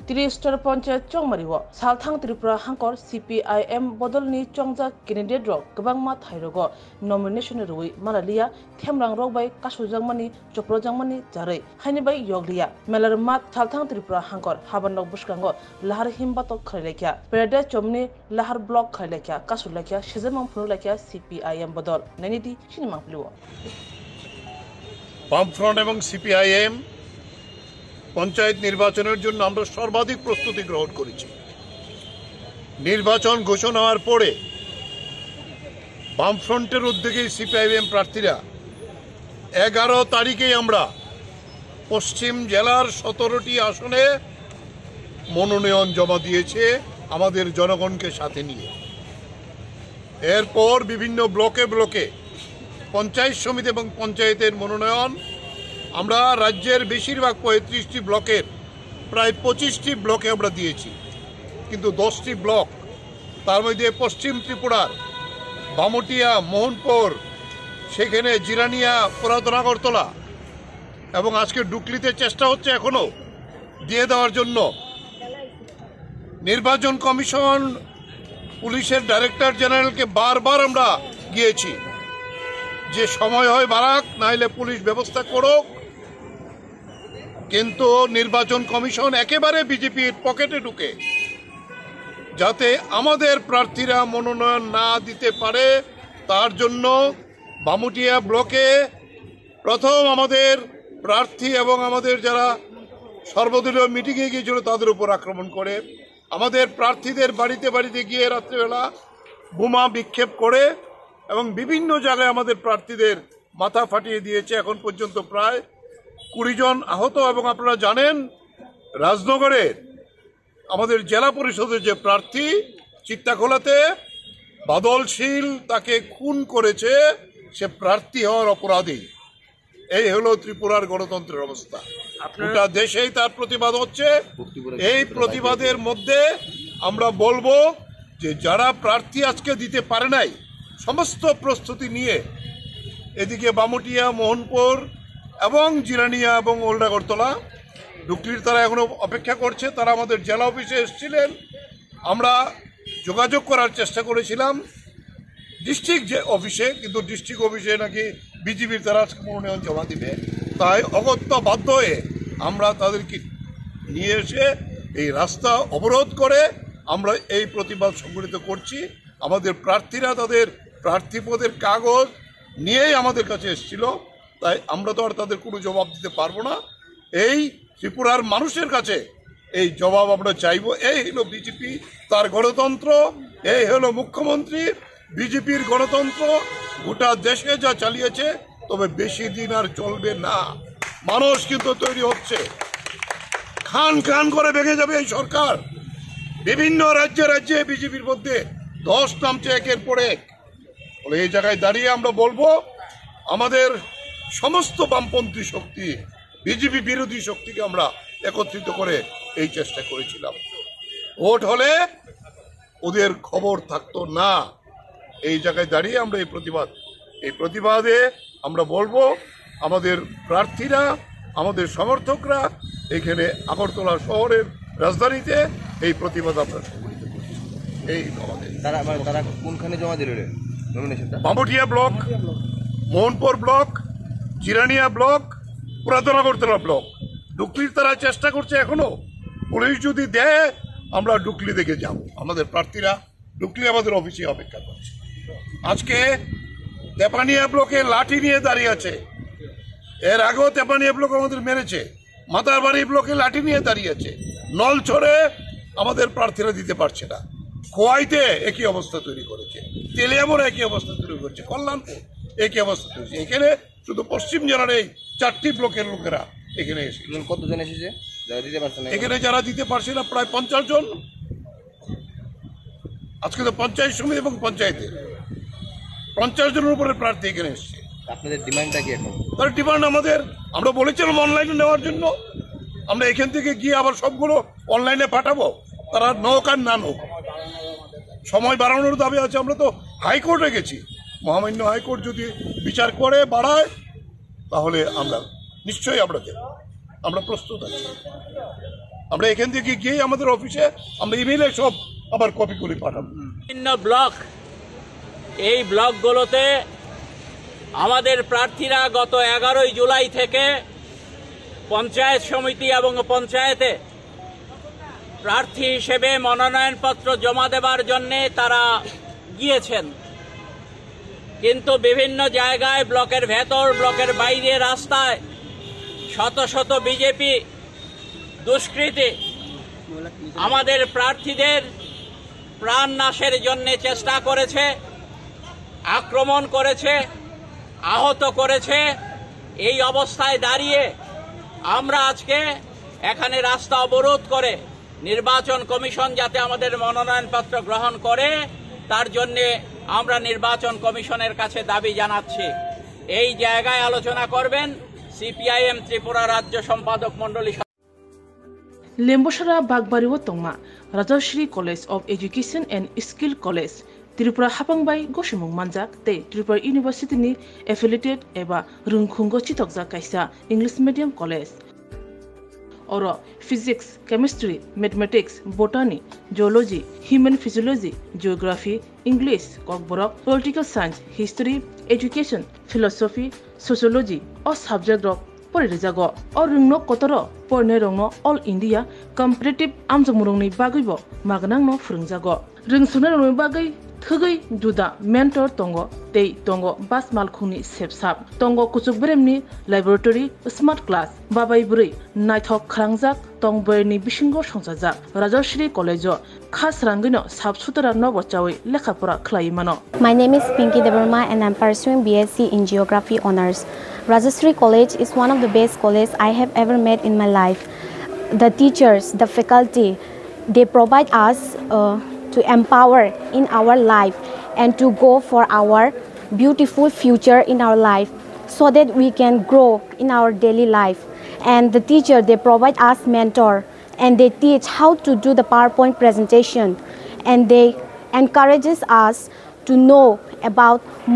30 পঞ্চায়েত চংমারিও সালথাং ত্রিপুরা হাঙ্কর CPIM বদলनि চংजा कैंडिडेट रok गोबांमा थाइरोगो नमिनेशन रुई मालालिया थेमरां रकबाय कासुजांमानि चप्रजांमानि जारै हाइनिबाय यगलिया मेलार मात सालथां त्रिपुरा हांकर हाबानक बुसकांगो लाहार हिमबातक खैलायखिया पेरदे चमनि लाहार ब्लक खैलायखिया कासुलायखिया सेजमां फुरलायखिया CPIM बदल नैनिदि सिनेमाफ्लिओ বামফ্রন্ট এবং CPIM পঞ্চায়েত নির্বাচনের জন্য আমরা সর্বাধিক প্রস্তুতি গ্রহণ করেছি। নির্বাচন ঘোষণা হওয়ার পরে বামফ্রন্টের উদ্যোগে CPIM প্রার্থীরা 11 তারিখেই আমরা পশ্চিম জেলার 17টি আসনে মনোনয়ন জমা দিয়েছে আমাদের জনগণকে সাথে নিয়ে। এরপর বিভিন্ন ব্লকে ব্লকে পঞ্চায়েত সমিতি এবং পঞ্চায়েতের মনোনয়ন আমরা রাজ্যের বেশিরভাগ 35টি ব্লকের প্রায় 25টি ব্লকে আমরা দিয়েছি, কিন্তু 10টি ব্লক তার মধ্যে পশ্চিম ত্রিপুরার বামুটিয়া, মোহনপুর, সেখানে জিরানিয়া, পুরাতন আগরতলা এবং আজকে ডুকলিতে চেষ্টা হচ্ছে এখনো দিয়ে দেওয়ার জন্য। নির্বাচন কমিশন পুলিশের ডাইরেক্টর জেনারেলকে বারবার আমরা গিয়েছি যে সময় হয় বাড়াক, নাইলে পুলিশ ব্যবস্থা করুক, কিন্তু নির্বাচন কমিশন একেবারে বিজেপির পকেটে ঢুকে যাতে আমাদের প্রার্থীরা মনোনয়ন না দিতে পারে তার জন্য বামুটিয়া ব্লকে প্রথম আমাদের প্রার্থী এবং আমাদের যারা সর্বদলীয় মিটিংয়ে গিয়েছিল তাদের উপর আক্রমণ করে আমাদের প্রার্থীদের বাড়িতে বাড়িতে গিয়ে রাত্রেবেলা বোমা বিক্ষেপ করে এবং বিভিন্ন জায়গায় আমাদের প্রার্থীদের মাথা ফাটিয়ে দিয়েছে। এখন পর্যন্ত প্রায় 20 জন আহত। এবং আপনারা জানেন রাজনগরের আমাদের জেলা পরিষদের যে প্রার্থী চিত্তাখোলাতে বাদলশীল তাকে খুন করেছে, সে প্রার্থী হওয়ার অপরাধী। এই হলো ত্রিপুরার গণতন্ত্রের অবস্থা। গোটা দেশেই তার প্রতিবাদ হচ্ছে। এই প্রতিবাদের মধ্যে আমরা বলবো যে যারা প্রার্থী আজকে দিতে পারে নাই সমস্ত প্রস্তুতি নিয়ে এদিকে বামুটিয়া, মোহনপুর এবং জিরানিয়া এবং ওল্ড আগরতলা, ডুকলির তারা এখনো অপেক্ষা করছে। তারা আমাদের জেলা অফিসে এসেছিলেন, আমরা যোগাযোগ করার চেষ্টা করেছিলাম ডিস্ট্রিক্ট যে অফিসে, কিন্তু ডিস্ট্রিক্ট অফিসে নাকি বিজেপির তারা মনোনয়ন জমা দিবে। তাই অগত্যা বাধ্য হয়ে আমরা তাদেরকে নিয়ে এসে এই রাস্তা অবরোধ করে আমরা এই প্রতিবাদ সংগঠিত করছি। আমাদের প্রার্থীরা তাদের প্রার্থী পদের কাগজ নিয়েই আমাদের কাছে এসেছিল, তাই আমরা তো আর তাদের কোনো জবাব দিতে পারবো না। এই ত্রিপুরার মানুষের কাছে এই জবাব আমরা চাইব। এই হলো বিজেপি, তার গণতন্ত্র, এই হলো মুখ্যমন্ত্রী বিজেপির গণতন্ত্র। গোটা দেশে যা চালিয়েছে, তবে বেশি দিন আর চলবে না। মানুষ কিন্তু তৈরি হচ্ছে, খান খান করে ভেঙে যাবে এই সরকার। বিভিন্ন রাজ্যে রাজ্যে বিজেপির মধ্যে ধস নামছে একের পর এক। এই জায়গায় দাঁড়িয়ে আমরা বলবো আমাদের সমস্ত বামপন্থী শক্তি, বিজেপি বিরোধী শক্তিকে আমরা একত্রিত করে এই চেষ্টা করেছিলাম। ভোট হলে ওদের খবর থাকতো না। এই জায়গায় দাঁড়িয়ে আমরা এই প্রতিবাদে আমরা বলবো আমাদের প্রার্থীরা, আমাদের সমর্থকরা এখানে আগরতলা শহরের রাজধানীতে এই প্রতিবাদ আমরা সংগঠিত করছি। এই আমাদের তারা কোনখানে জমা দিল রে নমিনেশনটা? Bamutia block, Mohanpur block, Jirania block, পুরাতন আগরতলা ব্লক। ডুকলির তারা চেষ্টা করছে এখনো। পুলিশ যদি দেয় আমরা ডুকলি দেখে যাব। আমাদের প্রার্থীরা ডুকলি আমাদের অফিসে অপেক্ষা করছে। আজকে তেপানিয়া ব্লকে লাঠি নিয়ে দাঁড়িয়ে আছে। এর আগেও তেপানিয়া ব্লক আমাদের মেরেছে। মাতারবাড়ি ব্লকে লাঠি নিয়ে দাঁড়িয়ে আছে। নলছড়ে আমাদের প্রার্থীরা দিতে পারছে না। খোয়াইতে একই অবস্থা তৈরি করেছে, তেলিয়ামোর একই অবস্থা তৈরি করেছে, কল্যাণপুর একই অবস্থা তৈরি। এখানে শুধু পশ্চিম জেলার এই 4টি ব্লকের লোকেরা এখানে এসে। কতজন এসেছে যারা দিতে পারছে না? এখানে যারা দিতে পারছে না প্রায় 50 জন। আজকে তো পঞ্চায়েত সমিতি এবং পঞ্চায়েতে 50 জনের উপরে প্রার্থী এখানে এসছে। আপনাদের ডিমান্ডটা কি এখন? তার ডিমান্ড আমরা বলেছিলাম অনলাইনে নেওয়ার জন্য। আমরা এখান থেকে গিয়ে আবার সবগুলো অনলাইনে পাঠাবো, তারা নোক আর না নোক। সময় বাড়ানোর দাবি আছে। আমরা তো হাইকোর্টে গেছি, মহামান্য হাইকোর্ট যদি বিচার করে বাড়ায় তাহলে আমরা নিশ্চয়ই আমরা দেব। আমরা প্রস্তুত আছি। আমরা এখান থেকে গিয়ে আমাদের অফিসে আমরা ইমেইলে সব আবার কপি করে পাঠাবো। বিভিন্ন ব্লক, এই ব্লকগুলোতে আমাদের প্রার্থীরা গত 11 জুলাই থেকে পঞ্চায়েত সমিতি এবং পঞ্চায়েতে প্রার্থী হিসেবে মনোনয়নপত্র জমা দেবার জন্য তারা গিয়েছেন, কিন্তু বিভিন্ন জায়গায় ব্লকের ভেতর, ব্লকের বাইরে, রাস্তায় শত শত বিজেপি দুষ্কৃতী আমাদের প্রার্থীদের প্রাণ নাশের জন্য চেষ্টা করেছে, আক্রমণ করেছে, আহত করেছে। এই অবস্থায় দাঁড়িয়ে আমরা আজকে এখানে রাস্তা অবরোধ করে নির্বাচন কমিশন যাতে আমাদের মনোনয়নপত্র গ্রহণ করে তার জন্য আমরা নির্বাচন কমিশনের কাছে দাবি জানাচ্ছি। এই জায়গায় আলোচনা করবেন সিপিআইএম ত্রিপুরা রাজ্য সম্পাদক মণ্ডলী। লেম্বসরা বাগবাড়ি ও তংমা Rajashree college of education and skill college Tripura हापांबाई गसिमुं मानजाक ते त्रिपुरा यूनिवर्सिटी एफिलिएटेड एबा रुंखुंगो चितकजा कायसा इंग्लिश मीडियम कॉलेज और physics, chemistry, mathematics, botany, geology, human physiology, geography, English, Kokborok, political science, history, education, philosophy, sociology और सब्जेक्ट रक परिरेजागो और रुंगनो कतरो परने रंगनो ऑल इंडिया कम्पिटिटिव आमजमुरुंनि बागैबो मागनांनो फोरोंजागो रोंसुनो रंगनि बागै थगै जुदा मेंटर तंगो तै तंगो बास मालखुंनि सेबसाब तंगो कुचुक बेरेमनि लैबोरेटरी स्मार्ट क्लास बाबाय बुरै नायथक खालांजाक तंबयनि बिसिंगो संजाजाक राजश्री कलेजो खास रांगैनो साबसुतरा नबचावै लेखाफोरा खलायमानो। My name is Pinky Devarma and I'm pursuing BSc in Geography Honours. Rajashri College is one of the best colleges I have ever met in my life. The teachers, the faculty, they provide us to empower in our life and to go for our beautiful future in our life so that we can grow in our daily life. And the teacher, they provide us mentor and they teach how to do the PowerPoint presentation and they encourages us to know about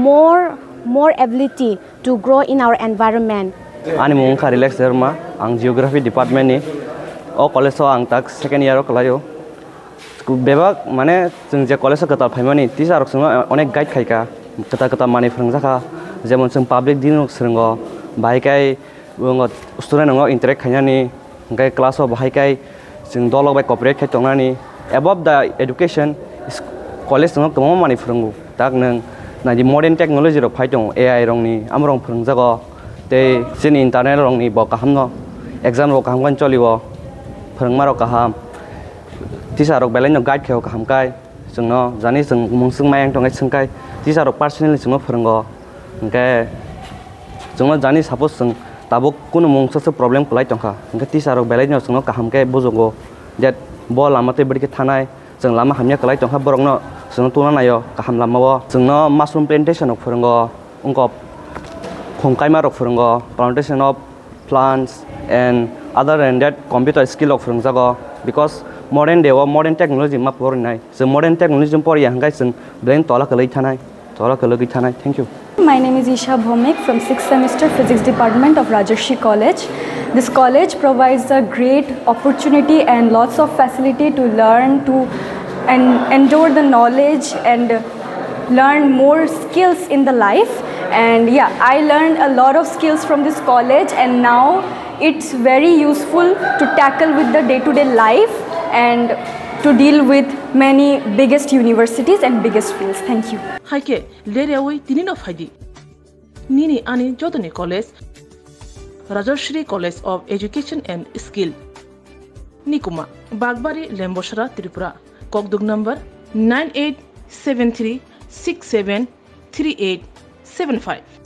more ability to grow in our environment. Ani mung Relax Dharma, ang Geography Department ni o college so ang tak second year kalayo. Bebak mane जों जे college kata phaimani teacher rok sung onek guide khaika kata mani phrangjaka jemon जों public din rok srungo bhaikai bungo student ngo interact khainani gai class of bhaikai जों dolok bai cooperate khai tongnani above the education college ngo tomo mani phrungu tak nang na di modern technology rok phai tong AI rongni amrong phrungjago tei sin internet rongni bo kahamno exam rok kaham cholibo phrungma rok kaham teacher rok belai no guide kheo kahamkai जोंनो जानि जों मुंसुं मायang tongai sungkai teacher rok personally जोंनो फोरोंगो ओंके जोंनो जानि suppose जों ताबो कुनु मुंसो problem खलाय तंखा ओंके teacher rok belai no जोंनो काहामके बुजोगो that bo lamate bidike thanai जों lama hamya खलाय तंखा borokno जोंनो तुना नायो काहाम लामाwo जोंनो mushroom plantation rok फोरोंगो ओंको khongkaima rok फोरोंगो plantation of plants and other than that computer skill rok फोरोंजागो because modern day or modern technology ma porinai so modern technology pori hangai sung brain tola kalai thanai thank you. My name is Isha Bhomik from 6th semester physics department of Rajashri College. This college provides a great opportunity and lots of facility to learn to and endure the knowledge and learn more skills in the life. And yeah, I learned a lot of skills from this college and now it's very useful to tackle with the day-to-day life and to deal with many biggest universities and biggest fields. Thank you. Haike lerewi tinino phaidi nini ani jodoni college Rajashri College of Education and Skill Nikuma Bagbari Lembosra Tripura Kokdug number 9873673875